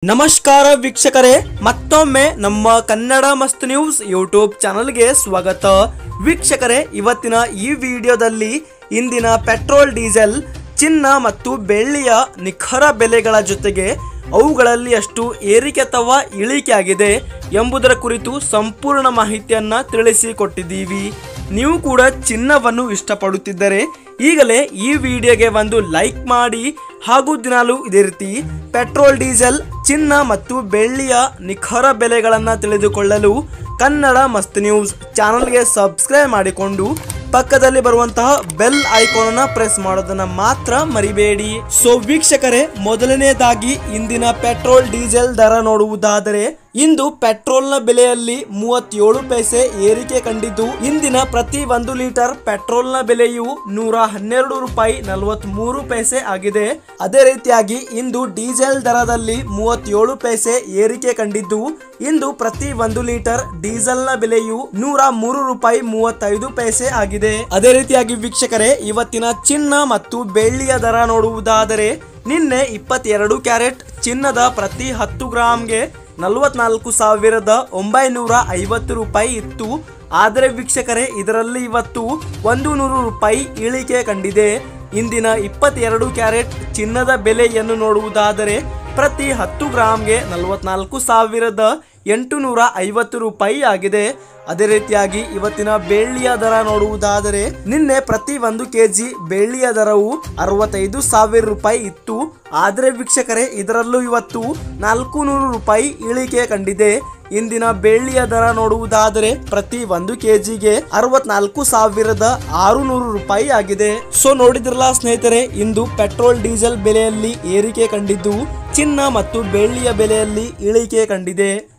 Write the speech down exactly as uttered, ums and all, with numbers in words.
ನಮಸ್ಕಾರ ವೀಕ್ಷಕರೇ, ಮತ್ತೊಮ್ಮೆ ನಮ್ಮ ಕನ್ನಡ ಮಸ್ತ್ ನ್ಯೂಸ್ ಯೂಟ್ಯೂಬ್ ಚಾನಲ್ಗೆ ಸ್ವಾಗತ. ವೀಕ್ಷಕರೇ, ಇವತ್ತಿನ ಈ ವಿಡಿಯೋದಲ್ಲಿ ಇಂದಿನ ಪೆಟ್ರೋಲ್, ಡೀಸೆಲ್, ಚಿನ್ನ ಮತ್ತು ಬೆಳ್ಳಿಯ ನಿಖರ ಬೆಲೆಗಳ ಜೊತೆಗೆ ಅವುಗಳಲ್ಲಿ ಎಷ್ಟು ಏರಿಕೆ ಅಥವಾ ಇಳಿಕೆ ಆಗಿದೆ ಎಂಬುದರ ಕುರಿತು ಸಂಪೂರ್ಣ ಮಾಹಿತಿಯನ್ನು ತಿಳಿಸಿಕೊಟ್ಟಿದ್ದೀವಿ. ನೀವು ಕೂಡ ಚಿನ್ನವನ್ನು ಇಷ್ಟಪಡುತ್ತಿದ್ದರೆ ಈಗಲೇ ಈ ವಿಡಿಯೋಗೆ ಒಂದು ಲೈಕ್ ಮಾಡಿ ಹಾಗೂ ದಿನಾಲೂ ಇದೇ ರೀತಿ ಪೆಟ್ರೋಲ್, ಡೀಸೆಲ್, ಚಿನ್ನ ಮತ್ತು ಬೆಳ್ಳಿಯ ನಿಖರ ಬೆಲೆಗಳನ್ನು ತಿಳಿದುಕೊಳ್ಳಲು ಕನ್ನಡ ಮಸ್ತ್ ನ್ಯೂಸ್ ಚಾನಲ್ಗೆ ಸಬ್ಸ್ಕ್ರೈಬ್ ಮಾಡಿಕೊಂಡು ಪಕ್ಕದಲ್ಲಿ ಬರುವಂತಹ ಬೆಲ್ ಐಕಾನ್ ಅನ್ನು ಪ್ರೆಸ್ ಮಾಡೋದನ್ನ ಮಾತ್ರ ಮರಿಬೇಡಿ. ಸೊ ವೀಕ್ಷಕರೇ, ಮೊದಲನೇದಾಗಿ ಇಂದಿನ ಪೆಟ್ರೋಲ್, ಡೀಸೆಲ್ ದರ ನೋಡುವುದಾದರೆ ಇಂದು ಪೆಟ್ರೋಲ್ನ ಬೆಲೆಯಲ್ಲಿ ಮೂವತ್ತೇಳು ಪೈಸೆ ಏರಿಕೆ ಕಂಡಿದ್ದು ಇಂದಿನ ಪ್ರತಿ ಒಂದು ಲೀಟರ್ ಪೆಟ್ರೋಲ್ನ ಬೆಲೆಯು ನೂರ ಹನ್ನೆರಡು ರೂಪಾಯಿ ನಲವತ್ತ್ ಮೂರು ಪೈಸೆ ಆಗಿದೆ. ಅದೇ ರೀತಿಯಾಗಿ ಇಂದು ಡೀಸೆಲ್ ದರದಲ್ಲಿ ಮೂವತ್ತೇಳು ಪೈಸೆ ಏರಿಕೆ ಕಂಡಿದ್ದು ಇಂದು ಪ್ರತಿ ಒಂದು ಲೀಟರ್ ಡೀಸೆಲ್ನ ಬೆಲೆಯು ನೂರ ಮೂರು ರೂಪಾಯಿ ಮೂವತ್ತೈದು ಪೈಸೆ ಆಗಿದೆ. ಅದೇ ರೀತಿಯಾಗಿ ವೀಕ್ಷಕರೇ, ಇವತ್ತಿನ ಚಿನ್ನ ಮತ್ತು ಬೆಳ್ಳಿಯ ದರ ನೋಡುವುದಾದರೆ ನಿನ್ನೆ ಇಪ್ಪತ್ತೆರಡು ಕ್ಯಾರೆಟ್ ಚಿನ್ನದ ಪ್ರತಿ ಹತ್ತು ಗ್ರಾಮ್ಗೆ ನಲವತ್ನಾಲ್ಕು ಸಾವಿರದ ಒಂಬೈನೂರ ಐವತ್ತು ರೂಪಾಯಿ ಇತ್ತು. ಆದರೆ ವೀಕ್ಷಕರೇ, ಇದರಲ್ಲಿ ಇವತ್ತು ಒಂದು ನೂರು ರೂಪಾಯಿ ಇಳಿಕೆ ಕಂಡಿದೆ. ಇಂದಿನ ಇಪ್ಪತ್ತೆರಡು ಕ್ಯಾರೆಟ್ ಚಿನ್ನದ ಬೆಲೆಯನ್ನು ನೋಡುವುದಾದರೆ ಪ್ರತಿ ಹತ್ತು ಗ್ರಾಮ್ಗೆ ನಲವತ್ನಾಲ್ಕು ಸಾವಿರದ ಎಂಟುನೂರ ಐವತ್ತು ರೂಪಾಯಿ ಆಗಿದೆ. ಅದೇ ರೀತಿಯಾಗಿ ಇವತ್ತಿನ ಬೆಳ್ಳಿಯ ದರ ನೋಡುವುದಾದರೆ ನಿನ್ನೆ ಪ್ರತಿ ಒಂದು ಕೆಜಿ ಬೆಳ್ಳಿಯ ದರವು ಅರವತ್ತೈದು ಸಾವಿರ ರೂಪಾಯಿ ಇತ್ತು. ಆದರೆ ವೀಕ್ಷಕರೇ, ಇದರಲ್ಲೂ ಇವತ್ತು ನಾಲ್ಕು ನೂರು ರೂಪಾಯಿ ಇಳಿಕೆ ಕಂಡಿದೆ. ಇಂದಿನ ಬೆಳ್ಳಿಯ ದರ ನೋಡುವುದಾದರೆ ಪ್ರತಿ ಒಂದು ಕೆಜಿಗೆ ಅರವತ್ನಾಲ್ಕು ಸಾವಿರದ ಆರುನೂರು ರೂಪಾಯಿ ಆಗಿದೆ. ಸೊ ನೋಡಿದ್ರಲ್ಲ ಸ್ನೇಹಿತರೆ, ಇಂದು ಪೆಟ್ರೋಲ್, ಡೀಸೆಲ್ ಬೆಲೆಯಲ್ಲಿ ಏರಿಕೆ ಕಂಡಿದ್ದು ಚಿನ್ನ ಮತ್ತು ಬೆಳ್ಳಿಯ ಬೆಲೆಯಲ್ಲಿ ಇಳಿಕೆ ಕಂಡಿದೆ.